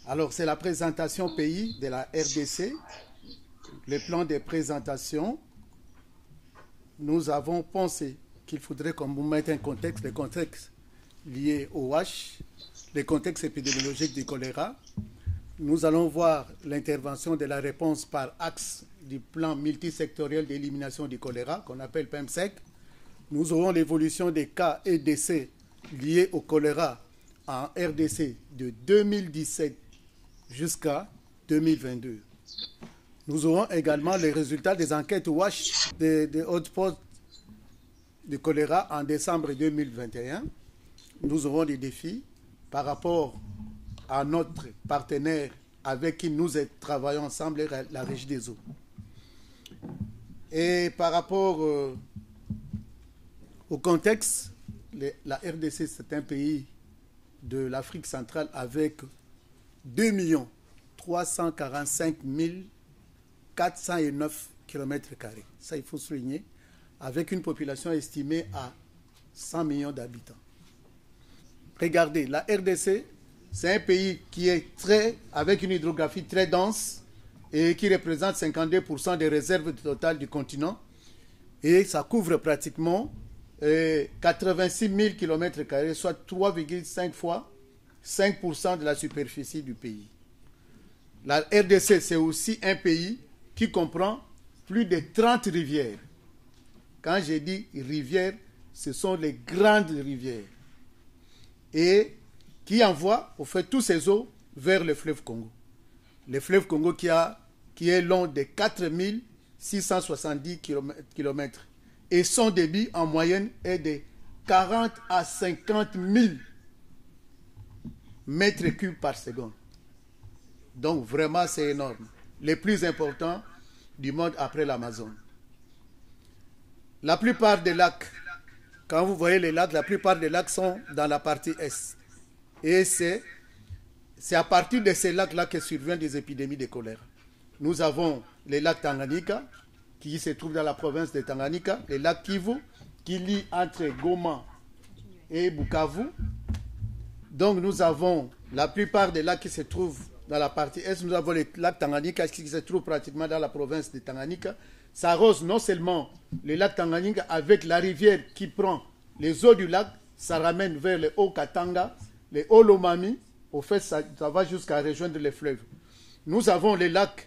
Alors, c'est la présentation pays de la RDC, le plan de présentation. Nous avons pensé qu'il faudrait qu'on vous mette un contexte, le contexte lié au H, le contexte épidémiologique du choléra. Nous allons voir l'intervention de la réponse par axe du plan multisectoriel d'élimination du choléra, qu'on appelle PEMSEC. Nous aurons l'évolution des cas et décès liés au choléra en RDC de 2017 jusqu'à 2022. Nous aurons également les résultats des enquêtes WASH des hotspots de choléra en décembre 2021. Nous aurons des défis par rapport à notre partenaire avec qui nous travaillons ensemble, la Régie des eaux. Et par rapport au contexte, la RDC, c'est un pays de l'Afrique centrale avec 2 345 409 km². Ça, il faut souligner, avec une population estimée à 100 millions d'habitants. Regardez, la RDC, c'est un pays qui est avec une hydrographie très dense et qui représente 52% des réserves totales du continent. Et ça couvre pratiquement 86 000 km², soit 3,5 fois 5% de la superficie du pays. La RDC, c'est aussi un pays qui comprend plus de 30 rivières. Quand j'ai dit rivières, ce sont les grandes rivières. Et qui envoie, au fait, tous ces eaux vers le fleuve Congo. Le fleuve Congo qui est long de 4 670 km. Et son débit en moyenne est de 40 à 50 000 mètres cubes par seconde. Donc vraiment c'est énorme. Les plus importants du monde après l'Amazone. La plupart des lacs, quand vous voyez les lacs, la plupart des lacs sont dans la partie est. Et c'est à partir de ces lacs-là que surviennent des épidémies de choléra. Nous avons les lacs Tanganyika, qui se trouvent dans la province de Tanganyika, les lacs Kivu, qui lient entre Goma et Bukavu. Donc nous avons la plupart des lacs qui se trouvent dans la partie est. Nous avons les lacs Tanganyika qui se trouvent pratiquement dans la province de Tanganyika. Ça arrose non seulement le lac Tanganyika avec la rivière qui prend les eaux du lac, ça ramène vers le Haut-Katanga, les Hauts-Lomami. Au fait, ça va jusqu'à rejoindre les fleuves. Nous avons les lacs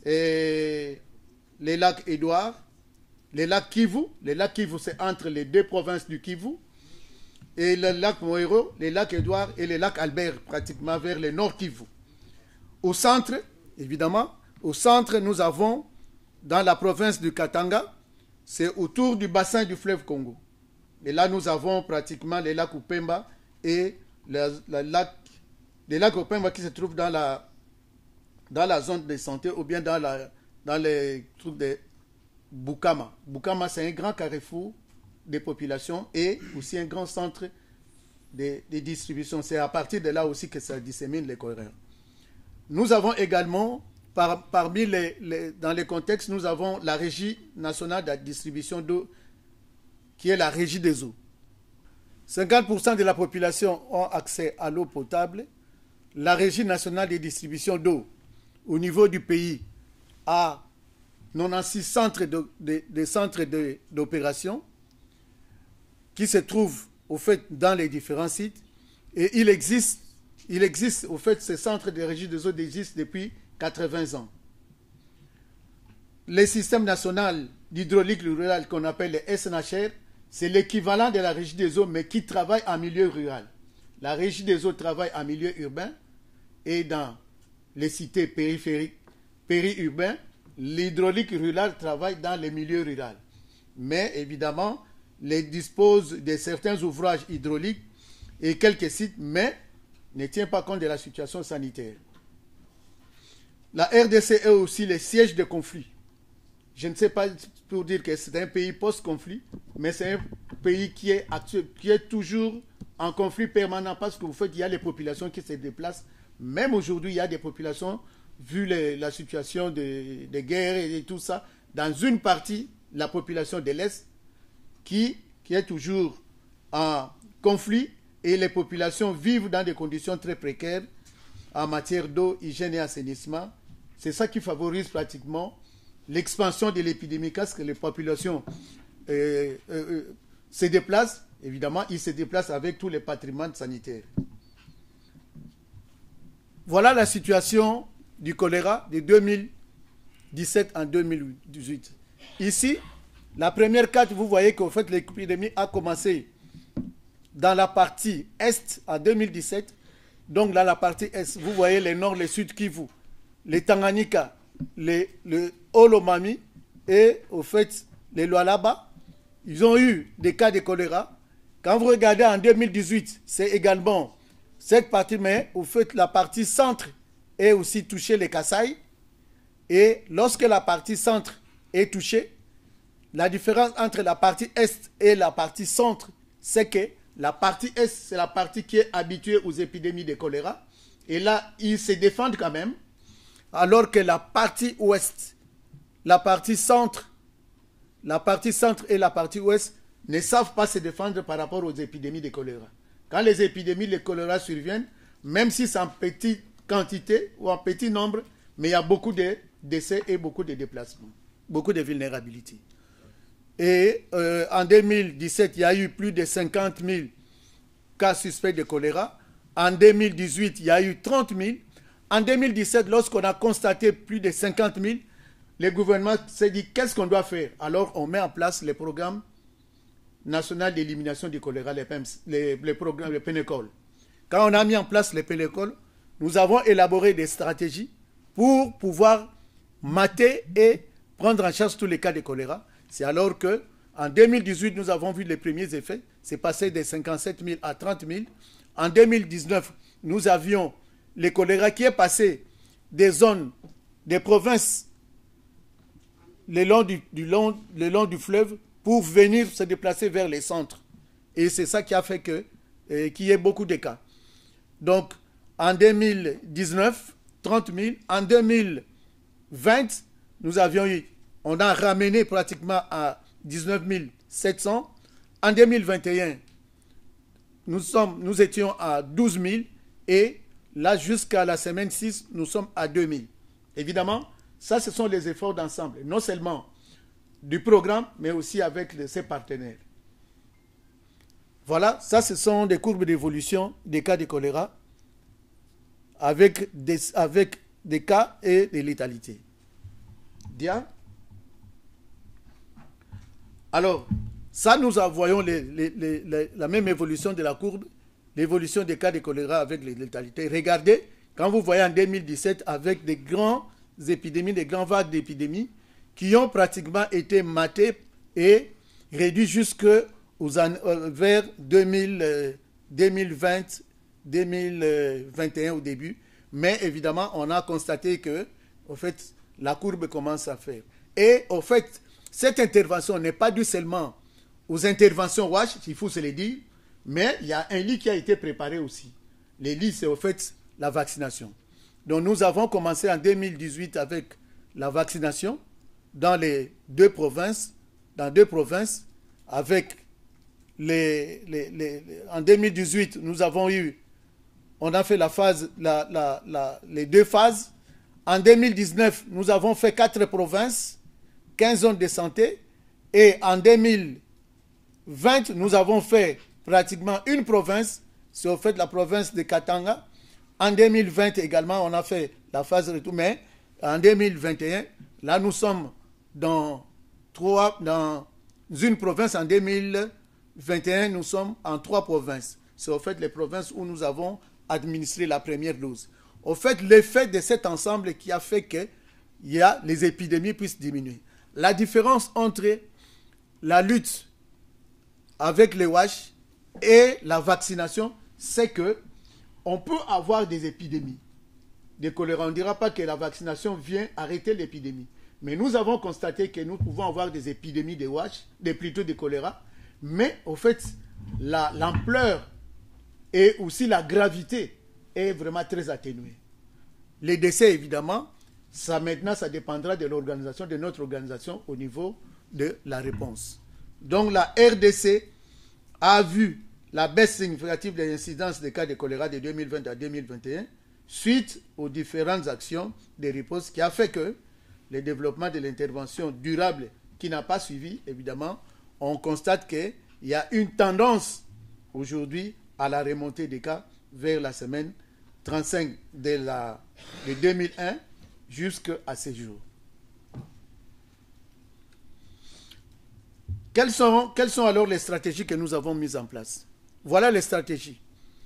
Édouard, les lacs Kivu. Les lacs Kivu, c'est entre les deux provinces du Kivu. Et le lac Moero, les lacs Édouard et les lacs Albert, pratiquement vers le nord Kivu. Au centre, évidemment, au centre, nous avons, dans la province du Katanga, c'est autour du bassin du fleuve Congo. Et là, nous avons pratiquement les lacs Upemba et les lacs Upemba qui se trouvent dans la zone de santé ou bien dans les trucs de Bukama. Bukama, c'est un grand carrefour des populations et aussi un grand centre de distribution. C'est à partir de là aussi que ça dissémine les choléra. Nous avons également, dans les contextes, nous avons la Régie nationale de la distribution d'eau, qui est la Régie des eaux. 50% de la population ont accès à l'eau potable. La Régie nationale de distribution d'eau, au niveau du pays, a 96 centres d'opération qui se trouvent au fait dans les différents sites. Et il existe au fait, ces centres de régie des eaux existent depuis 80 ans. Le système national d'hydraulique rurale qu'on appelle le SNHR, c'est l'équivalent de la régie des eaux, mais qui travaille en milieu rural. La régie des eaux travaille en milieu urbain et dans les cités périurbains, l'hydraulique rurale travaille dans les milieux ruraux. Mais évidemment, elle dispose de certains ouvrages hydrauliques et quelques sites, mais ne tient pas compte de la situation sanitaire. La RDC est aussi le siège de conflit. Je ne sais pas pour dire que c'est un pays post-conflit, mais c'est un pays qui est toujours en conflit permanent parce que vous faites, il y a les populations qui se déplacent. Même aujourd'hui, il y a des populations, vu la situation de guerre et tout ça, dans une partie, la population de l'Est, qui est toujours en conflit et les populations vivent dans des conditions très précaires en matière d'eau, hygiène et assainissement. C'est ça qui favorise pratiquement l'expansion de l'épidémie, parce que les populations se déplacent. Évidemment, ils se déplacent avec tous les patrimoines sanitaires. Voilà la situation du choléra de 2017 en 2018. Ici, la première carte, vous voyez qu'en fait l'épidémie a commencé dans la partie est en 2017. Donc dans la partie est, vous voyez les nord, les sud Kivu, les Tanganyika, le Olomami et au fait les Lualaba. Ils ont eu des cas de choléra. Quand vous regardez en 2018, c'est également cette partie, mais au fait la partie centre est aussi touchée, les Kasaï. Et lorsque la partie centre est touchée, la différence entre la partie est et la partie centre, c'est que la partie est, c'est la partie qui est habituée aux épidémies de choléra. Et là, ils se défendent quand même. Alors que la partie ouest, la partie centre et la partie ouest ne savent pas se défendre par rapport aux épidémies de choléra. Quand les épidémies de choléra surviennent, même si c'est en petite quantité ou en petit nombre, mais il y a beaucoup de décès et beaucoup de déplacements, beaucoup de vulnérabilités. Et en 2017, il y a eu plus de 50 000 cas suspects de choléra. En 2018, il y a eu 30 000. En 2017, lorsqu'on a constaté plus de 50 000, le gouvernement s'est dit qu'est-ce qu'on doit faire. Alors on met en place le programme national d'élimination du choléra, les programmes, le PNECOL. Quand on a mis en place le PNECOL, nous avons élaboré des stratégies pour pouvoir mater et prendre en charge tous les cas de choléra. C'est alors qu'en 2018, nous avons vu les premiers effets. C'est passé de 57 000 à 30 000. En 2019, nous avions le choléra qui est passé des zones, des provinces le long du fleuve pour venir se déplacer vers les centres. Et c'est ça qui a fait qu'il y ait beaucoup de cas. Donc, en 2019, 30 000. En 2020, on a ramené pratiquement à 19 700. En 2021, nous étions à 12 000. Et là, jusqu'à la semaine 6, nous sommes à 2 000. Évidemment, ça, ce sont les efforts d'ensemble. Non seulement du programme, mais aussi avec ses partenaires. Voilà, ça, ce sont des courbes d'évolution des cas de choléra avec des cas et des létalités. Bien. Alors, ça, nous voyons la même évolution de la courbe, l'évolution des cas de choléra avec les létalités. Regardez, quand vous voyez en 2017, avec des grandes épidémies, des grandes vagues d'épidémies, qui ont pratiquement été matées et réduites vers 2020, 2021 au début. Mais évidemment, on a constaté que, au fait, la courbe commence à faire. Et au fait, cette intervention n'est pas due seulement aux interventions WASH, il faut se le dire, mais il y a un lit qui a été préparé aussi. Le lit, c'est au fait la vaccination. Donc nous avons commencé en 2018 avec la vaccination dans deux provinces, avec en 2018, on a fait les deux phases. En 2019, nous avons fait 4 provinces, 15 zones de santé. Et en 2020, nous avons fait pratiquement une province, c'est au fait la province de Katanga. En 2020 également, on a fait la phase retour. Mais en 2021, là, nous sommes dans une province. En 2021, nous sommes en 3 provinces. C'est au fait les provinces où nous avons administré la première dose. Au fait, l'effet de cet ensemble qui a fait que les épidémies puissent diminuer. La différence entre la lutte avec les WASH et la vaccination, c'est que on peut avoir des épidémies de choléra. On ne dira pas que la vaccination vient arrêter l'épidémie. Mais nous avons constaté que nous pouvons avoir des épidémies de WASH, plutôt de choléra. Mais au fait, l'ampleur et aussi la gravité est vraiment très atténuée. Les décès, évidemment, ça dépendra de l'organisation, de notre organisation au niveau de la réponse. Donc la RDC a vu la baisse significative des incidences des cas de choléra de 2020 à 2021, suite aux différentes actions de riposte qui a fait que le développement de l'intervention durable qui n'a pas suivi, évidemment, on constate qu'il y a une tendance aujourd'hui à la remontée des cas vers la semaine 35 de 2001 jusqu'à ces jours. Quelles sont alors les stratégies que nous avons mises en place? Voilà les stratégies.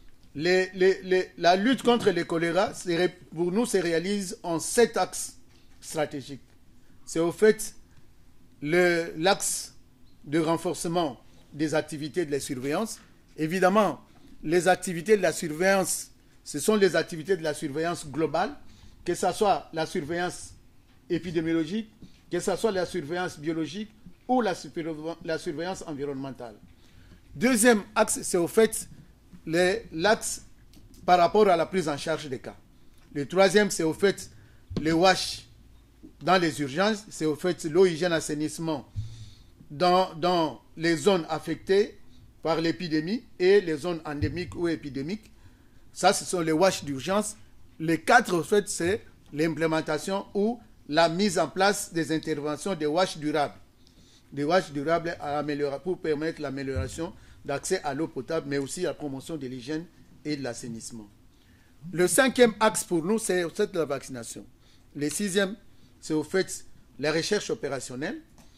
La lutte contre le choléra, pour nous, se réalise en 7 axes stratégiques. C'est au fait l'axe de renforcement des activités de la surveillance. Évidemment, les activités de la surveillance, ce sont les activités de la surveillance globale, que ce soit la surveillance épidémiologique, que ce soit la surveillance biologique ou la surveillance environnementale. Deuxième axe, c'est au fait l'axe par rapport à la prise en charge des cas. Le troisième, c'est au fait les WASH dans les urgences, c'est au fait l'eau, hygiène, assainissement dans les zones affectées par l'épidémie et les zones endémiques ou épidémiques. Ça, ce sont les WASH d'urgence. Les 4, au fait, c'est l'implémentation ou la mise en place des interventions des WASH durables. Des WASH durables pour permettre l'amélioration d'accès à l'eau potable, mais aussi la promotion de l'hygiène et de l'assainissement. Le 5e axe pour nous, c'est la vaccination. Le 6e, c'est au fait la recherche opérationnelle.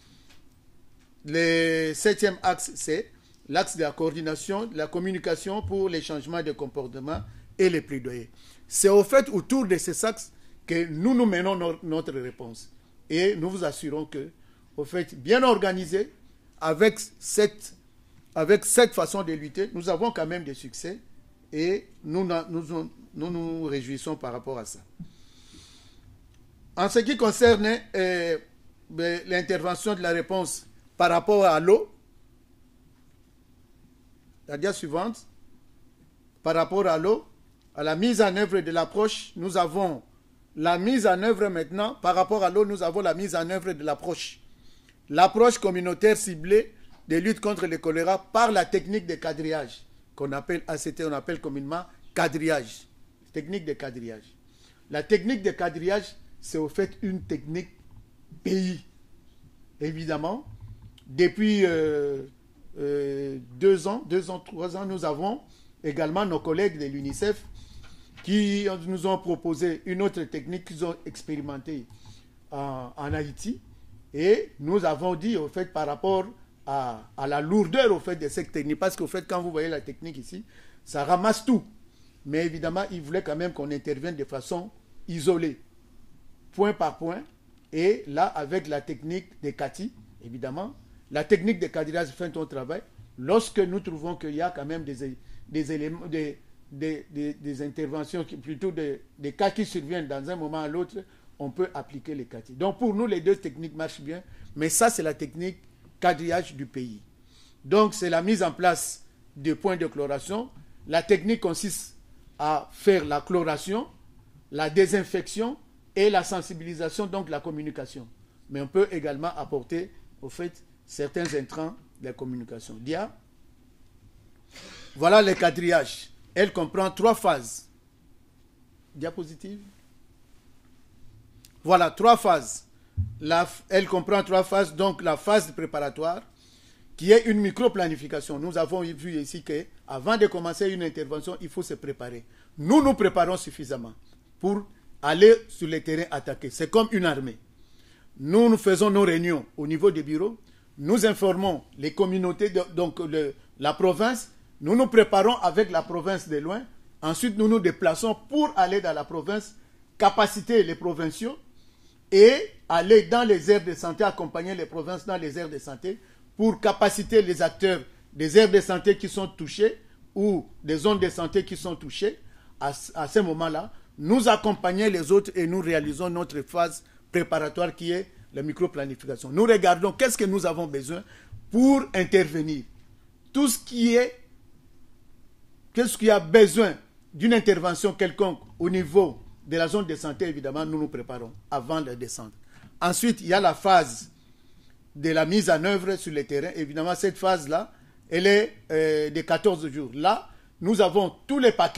Le 7e axe, c'est l'axe de la coordination, de la communication pour les changements de comportement et les plaidoyers. C'est au fait autour de ces axes que nous menons notre réponse. Et nous vous assurons que, au fait, bien organisé, avec cette façon de lutter, nous avons quand même des succès et nous nous réjouissons par rapport à ça. En ce qui concerne l'intervention de la réponse par rapport à l'eau, la dia suivante, par rapport à l'eau, à la mise en œuvre de l'approche, nous avons la mise en œuvre maintenant, par rapport à l'eau, nous avons la mise en œuvre de l'approche. L'approche communautaire ciblée de lutte contre le choléra par la technique de quadrillage, qu'on appelle ACT, on appelle communément quadrillage. Technique de quadrillage. La technique de quadrillage, c'est au fait une technique pays. Évidemment, depuis 2 ans, 3 ans, nous avons également nos collègues de l'UNICEF qui nous ont proposé une autre technique qu'ils ont expérimentée en Haïti. Et nous avons dit, au fait, par rapport à la lourdeur, au fait, de cette technique, parce qu'au fait, quand vous voyez la technique ici, ça ramasse tout. Mais évidemment, ils voulaient quand même qu'on intervienne de façon isolée, point par point. Et là, avec la technique des CATI, évidemment, la technique de quadrillage fait son travail. Lorsque nous trouvons qu'il y a quand même des éléments, des interventions, plutôt des cas qui surviennent dans un moment à l'autre, on peut appliquer les CATI. Donc pour nous, les 2 techniques marchent bien, mais ça, c'est la technique quadrillage du pays. Donc c'est la mise en place de points de chloration. La technique consiste à faire la chloration, la désinfection et la sensibilisation, donc la communication. Mais on peut également apporter, au fait, certains intrants de la communication. Dia. Voilà le quadrillage. Elle comprend 3 phases. Diapositive. Voilà, 3 phases. Elle comprend 3 phases, donc la phase préparatoire, qui est une micro-planification. Nous avons vu ici qu'avant de commencer une intervention, il faut se préparer. Nous nous préparons suffisamment pour aller sur le terrain attaquer. C'est comme une armée. Nous faisons nos réunions au niveau des bureaux. Nous informons les communautés, donc la province. Nous nous préparons avec la province de loin. Ensuite, nous nous déplaçons pour aller dans la province, capaciter les provinciaux et aller dans les aires de santé, accompagner les provinces dans les aires de santé pour capaciter les acteurs des aires de santé qui sont touchés ou des zones de santé qui sont touchées. À ce moment-là, nous accompagner les autres et nous réalisons notre phase préparatoire qui est la micro-planification. Nous regardons qu'est-ce que nous avons besoin pour intervenir. Tout ce qui a besoin d'une intervention quelconque au niveau de la zone de santé, évidemment, nous nous préparons avant de descendre. Ensuite, il y a la phase de la mise en œuvre sur le terrain. Évidemment, cette phase-là, elle est de 14 jours. Là, nous avons tous les paquets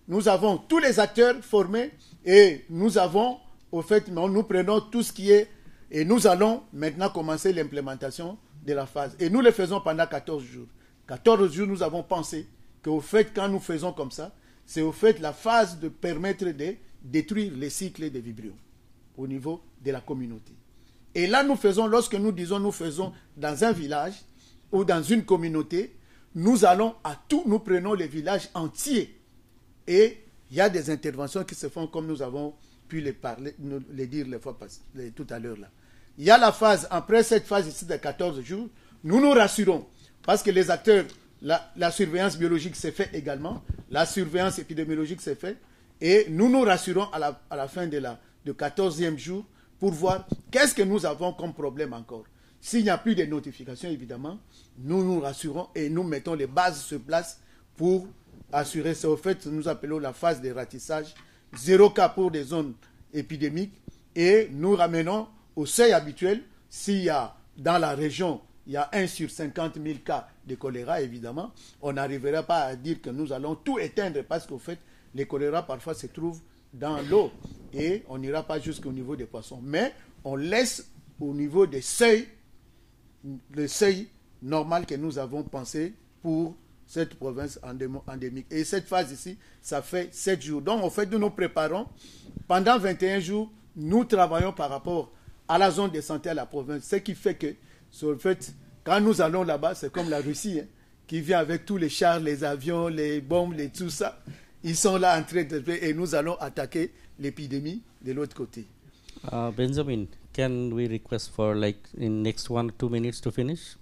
nous avons tous les acteurs formés et nous avons, au fait, nous prenons tout ce qui est et nous allons maintenant commencer l'implémentation de la phase. Et nous le faisons pendant 14 jours. 14 jours, nous avons pensé qu'au fait, quand nous faisons comme ça, c'est au fait la phase de permettre de détruire les cycles des vibrions au niveau de la communauté. Et là, nous faisons, lorsque nous disons nous faisons dans un village ou dans une communauté, nous allons à tout, nous prenons les villages entiers. Et il y a des interventions qui se font comme nous avons pu les dire tout à l'heure là. Il y a la phase, après cette phase ici de 14 jours, nous nous rassurons parce que les acteurs, la surveillance biologique s'est fait également, la surveillance épidémiologique s'est fait et nous nous rassurons à la fin de 14e jour pour voir qu'est-ce que nous avons comme problème encore. S'il n'y a plus de notifications, évidemment, nous nous rassurons et nous mettons les bases sur place pour assurer. C'est au fait, nous appelons la phase de ratissage, 0 cas pour des zones épidémiques et nous ramenons au seuil habituel. S'il y a dans la région, il y a 1 sur 50 000 cas de choléra, évidemment, on n'arrivera pas à dire que nous allons tout éteindre parce qu'au fait, les choléra parfois se trouvent dans l'eau et on n'ira pas jusqu'au niveau des poissons. Mais on laisse au niveau des seuils, le seuil normal que nous avons pensé pour cette province endémique. Et cette phase ici, ça fait 7 jours. Donc, en fait, nous nous préparons. Pendant 21 jours, nous travaillons par rapport à la zone de santé à la province. Ce qui fait que, en fait, quand nous allons là-bas, c'est comme la Russie, hein, qui vient avec tous les chars, les avions, les bombes, tout ça. Ils sont là en train de faire et nous allons attaquer l'épidémie de l'autre côté. Benjamin, can we request for like in next 1 or 2 minutes to finish?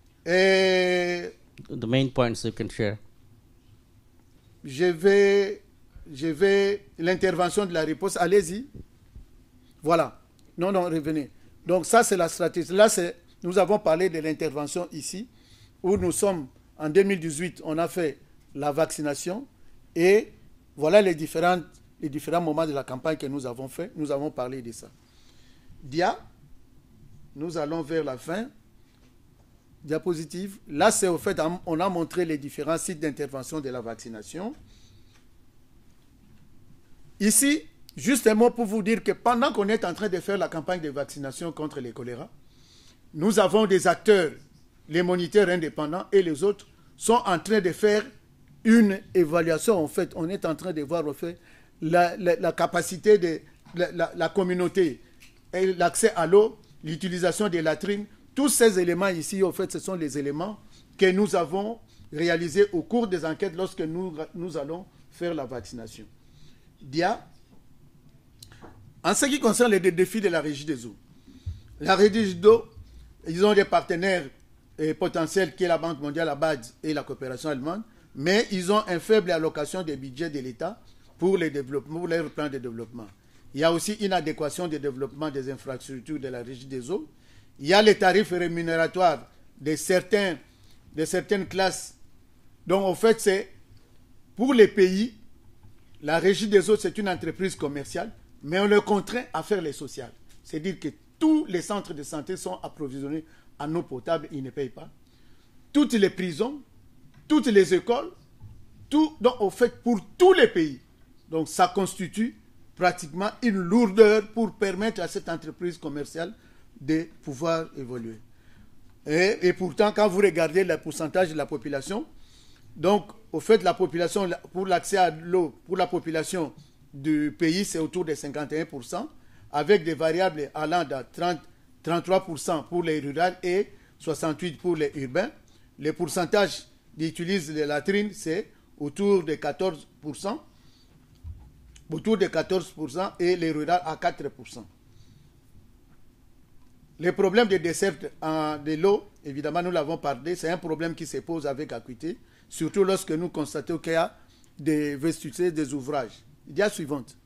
The main points you can share. Je vais l'intervention de la riposte. Allez-y. Voilà. Non, revenez. Donc ça, c'est la stratégie. Là, nous avons parlé de l'intervention ici, où nous sommes, en 2018, on a fait la vaccination et voilà les différents moments de la campagne que nous avons fait. Nous avons parlé de ça. Dia, nous allons vers la fin. Diapositive. Là, c'est au fait, on a montré les différents sites d'intervention de la vaccination. Ici, juste un mot pour vous dire que pendant qu'on est en train de faire la campagne de vaccination contre les choléra, nous avons des acteurs, les moniteurs indépendants et les autres sont en train de faire une évaluation. En fait, on est en train de voir en fait, la capacité de la communauté, et l'accès à l'eau, l'utilisation des latrines. Tous ces éléments ici, en fait, ce sont les éléments que nous avons réalisés au cours des enquêtes lorsque nous allons faire la vaccination. Dia. En ce qui concerne les défis de la Régie des eaux, la Régie des eaux, ils ont des partenaires potentiels qui est la Banque mondiale, la BAD et la coopération allemande, mais ils ont une faible allocation des budgets de l'État pour les développements, pour leur plan de développement. Il y a aussi une adéquation de développement des infrastructures de la Régie des eaux. Il y a les tarifs rémunérateurs de certaines classes. Donc, en fait, c'est pour les pays, la Régie des eaux, c'est une entreprise commerciale, mais on le contraint à faire les sociales. C'est-à-dire que tous les centres de santé sont approvisionnés en eau potable, ils ne payent pas. Toutes les prisons, toutes les écoles, donc, en fait, pour tous les pays. Donc, ça constitue pratiquement une lourdeur pour permettre à cette entreprise commerciale de pouvoir évoluer. Et pourtant, quand vous regardez le pourcentage de la population, donc, au fait, la population, pour l'accès à l'eau, pour la population du pays, c'est autour de 51%, avec des variables allant de 33% pour les rurales et 68% pour les urbains. Le pourcentage d'utilisation des latrines, c'est autour de 14%, et les rurales à 4%. Les problèmes de desserte de l'eau, évidemment, nous l'avons parlé, c'est un problème qui se pose avec acuité, surtout lorsque nous constatons qu'il y a des vestiges, des ouvrages. Idée suivante.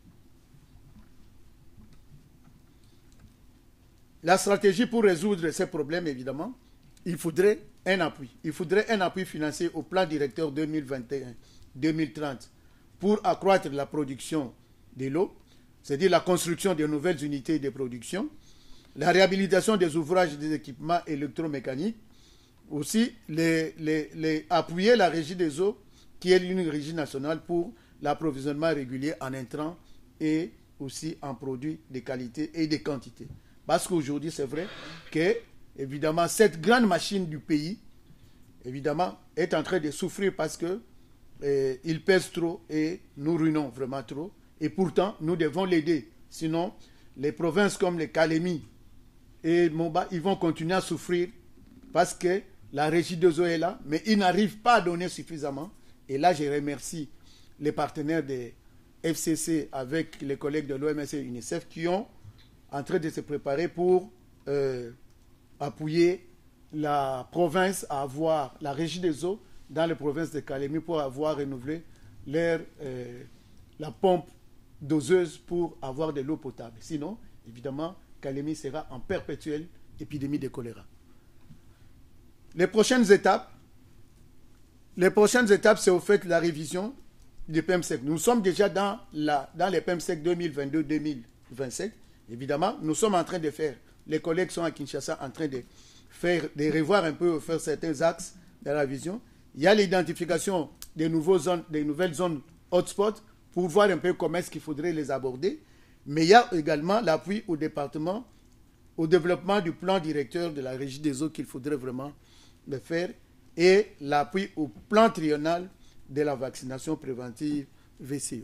La stratégie pour résoudre ces problèmes, évidemment, il faudrait un appui. Il faudrait un appui financier au plan directeur 2021-2030 pour accroître la production de l'eau, c'est-à-dire la construction de nouvelles unités de production, la réhabilitation des ouvrages et des équipements électromécaniques, aussi appuyer la Régie des eaux, qui est une régie nationale pour l'approvisionnement régulier en intrants et aussi en produits de qualité et de quantité. Parce qu'aujourd'hui, c'est vrai que, évidemment, cette grande machine du pays, évidemment, est en train de souffrir parce que il pèse trop et nous ruinons vraiment trop. Et pourtant, nous devons l'aider. Sinon, les provinces comme les Calémie et Moba, ils vont continuer à souffrir parce que la régie de eaux est là, mais ils n'arrivent pas à donner suffisamment. Et là, je remercie les partenaires des FCC avec les collègues de l'OMS et UNICEF qui sont en train de se préparer pour appuyer la province à avoir la régie des eaux dans les provinces de Calémie pour avoir renouvelé la pompe doseuse pour avoir de l'eau potable. Sinon, évidemment, Calémie sera en perpétuelle épidémie de choléra. Les prochaines étapes, c'est au fait la révision du PEMSEC. Nous sommes déjà dans les PEMSEC 2022-2027. Évidemment, nous sommes en train de faire, les collègues sont à Kinshasa en train de revoir un peu, faire certains axes de la vision. Il y a l'identification des nouvelles zones hotspots pour voir un peu comment est-ce qu'il faudrait les aborder. Mais il y a également l'appui au département, au développement du plan directeur de la régie des eaux qu'il faudrait vraiment le faire et l'appui au plan triennal de la vaccination préventive VCO.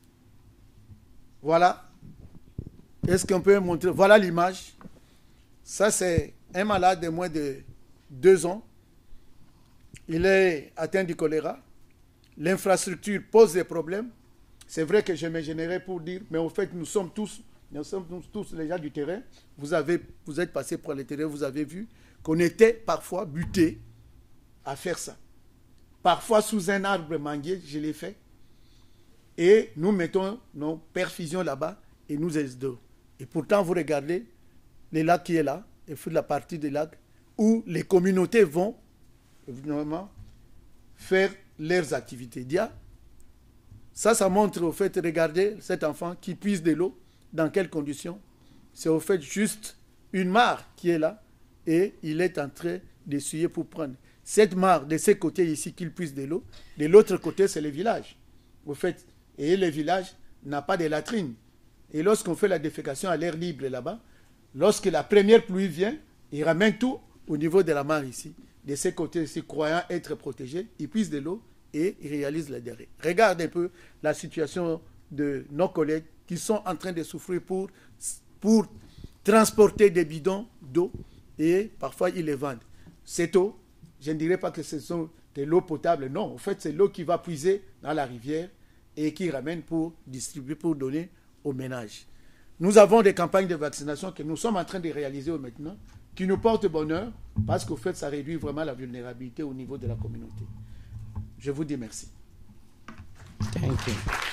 Voilà. Est-ce qu'on peut montrer? Voilà l'image. Ça, c'est un malade de moins de 2 ans. Il est atteint du choléra. L'infrastructure pose des problèmes. C'est vrai que je me générais pour dire, mais au fait, nous sommes tous les gens du terrain. Vous êtes passés par le terrain, vous avez vu qu'on était parfois butés à faire ça. Parfois sous un arbre manguier, je l'ai fait. Et nous mettons nos perfusions là-bas et nous aidons. Et pourtant, vous regardez les lacs qui est là, et toute la partie des lacs où les communautés vont évidemment faire leurs activités. Ça montre au fait, regardez cet enfant qui puise de l'eau, dans quelles conditions. C'est au fait juste une mare qui est là et il est en train d'essuyer pour prendre. Cette mare de ce côté ici qu'il puise de l'eau, de l'autre côté c'est le village. Au fait, et le village n'a pas de latrine. Et lorsqu'on fait la défécation à l'air libre là-bas, lorsque la première pluie vient, il ramène tout au niveau de la mare ici. De ce côté ici, croyant être protégé, il puise de l'eau et il réalise la diarrhée. Regarde un peu la situation de nos collègues qui sont en train de souffrir pour transporter des bidons d'eau et parfois ils les vendent. Cette eau, je ne dirais pas que ce sont de l'eau potable, non. En fait, c'est l'eau qui va puiser dans la rivière et qui ramène pour distribuer, pour donner aux ménages. Nous avons des campagnes de vaccination que nous sommes en train de réaliser maintenant, qui nous portent bonheur parce qu'au fait, ça réduit vraiment la vulnérabilité au niveau de la communauté. Je vous dis merci. Thank you.